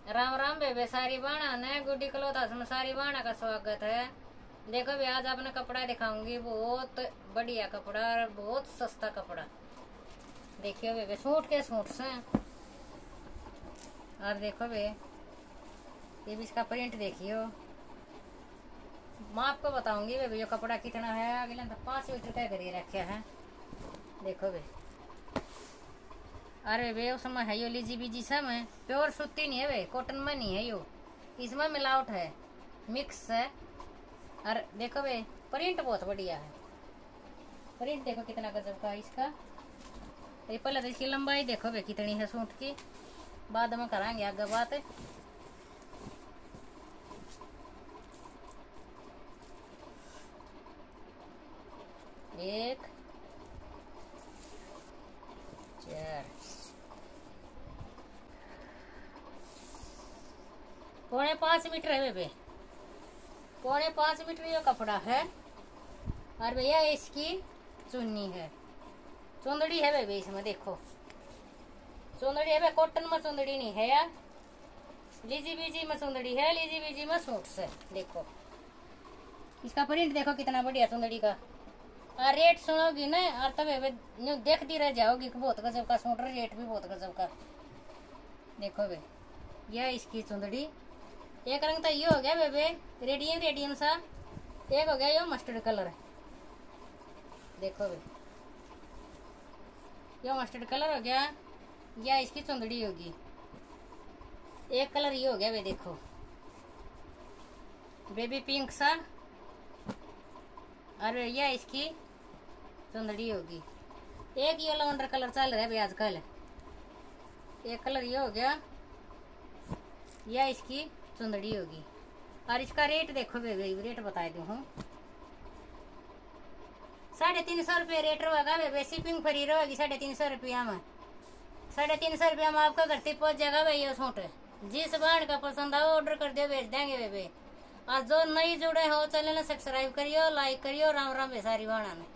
राम राम बेबे सारी बाणा ने गुड्डी क्लोथ्स में सारी बाणा का स्वागत है। देखो भी आज आपने कपड़ा दिखाऊंगी, बहुत बढ़िया कपड़ा और बहुत सस्ता कपड़ा। देखियो बेबे सूट के सूट से। और देखो बे ये भी इसका प्रिंट देखियो। मैं आपको बताऊंगी बेबे ये कपड़ा कितना है। अगले तो 5 मीटर का करिए रखे है। देखो बे अरे वे उसमें है यो लीजी बीजी सब है, प्योर सूती नहीं है वे, कॉटन में नहीं है यो, इसमें मिलावट है, मिक्स है। और देखो वे प्रिंट बहुत बढ़िया है। प्रिंट देखो कितना गजब का है इसका। ये पहले तो इसकी लंबाई देखो वे कितनी है सूट की, बाद में कराएंगे आगे बात। एक चार 5.25 मीटर है बेबे, 5.25 मीटर ये कपड़ा है। और भैया इसकी चुन्नी है, चुंदड़ी है बेबे इसमें। देखो चुंदड़ी है, कॉटन में चुंदड़ी नहीं है यार, लीजी बीजी में चुंदड़ी है, लीजी बीजी में सूट से। देखो इसका प्रिंट देखो कितना बढ़िया चुंदड़ी का। और रेट सुनोगी ना और तब देखती रह जाओगी कि बहुत गजब का सूट, रेट भी बहुत गजब का। देखो बे यह इसकी चुंदड़ी। एक रंग तो ये हो गया बेबे रेडियम रेडियम सा, एक हो गया ये मस्टर्ड कलर। देखो बे ये मस्टर्ड कलर हो गया, या इसकी चुंदड़ी होगी। एक कलर ये हो गया बे, देखो बेबी पिंक सा। और यह इसकी चुंदड़ी होगी। एक ये लवेंडर कलर चल रहा है भाई आजकल, एक कलर ये हो गया, यह इसकी चुंदड़ी होगी। और इसका रेट देखो बेबे, रेट बता दूं हूँ, 350 रुपये रेट रहेगा बेबे। शिपिंग फ्री रहेगी 350 रुपया में। 350 रुपया में आपका घर तक पहुंच जाएगा भाई ये सूट। जिस बाण का पसंद आओ ऑर्डर कर दियो, भेज देंगे बेबे। और जो नहीं जुड़े हो चैनल सब्सक्राइब करियो, लाइक करियो। राम राम बेसारी बाणा ने।